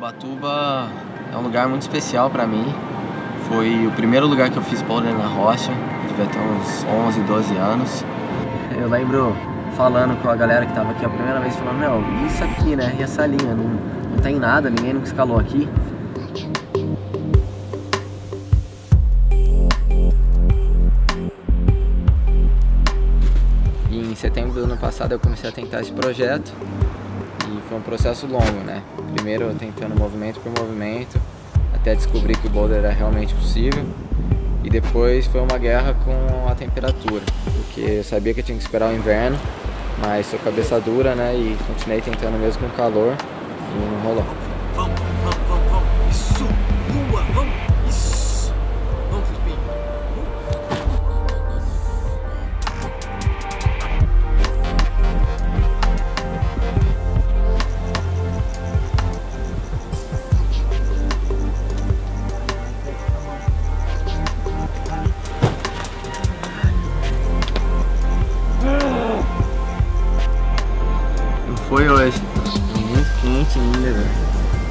Ubatuba é um lugar muito especial para mim. Foi o primeiro lugar que eu fiz boulder na rocha, devia ter uns 11, 12 anos. Eu lembro falando com a galera que tava aqui a primeira vez, falando, meu, isso aqui, né, e essa linha, não tem nada, ninguém nunca escalou aqui. E em setembro do ano passado eu comecei a tentar esse projeto. E foi um processo longo, né? Primeiro tentando movimento por movimento, até descobrir que o boulder era realmente possível. E depois foi uma guerra com a temperatura, porque eu sabia que eu tinha que esperar o inverno, mas sou cabeça dura, né? E continuei tentando mesmo com calor e não rolou. Vamos, isso, boa, vamos, isso, vamos, Felipe. Não foi hoje, muito quente ainda, velho.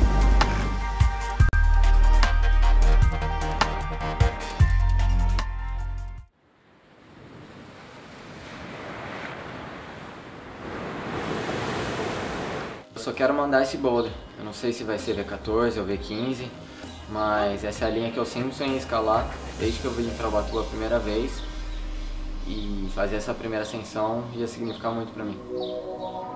Eu só quero mandar esse boulder. Eu não sei se vai ser V14 ou V15, mas essa é a linha que eu sempre sonhei escalar desde que eu vim para Ubatuba a primeira vez. E fazer essa primeira ascensão ia significar muito para mim.